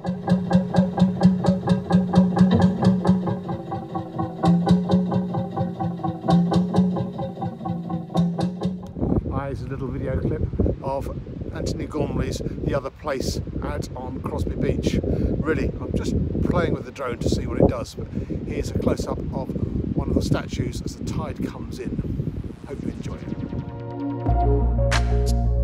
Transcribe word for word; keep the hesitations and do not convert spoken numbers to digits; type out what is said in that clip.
Here's a little video clip of Anthony Gormley's The Other Place out on Crosby Beach. Really, I'm just playing with the drone to see what it does, but here's a close-up of one of the statues as the tide comes in. Hope you enjoy it.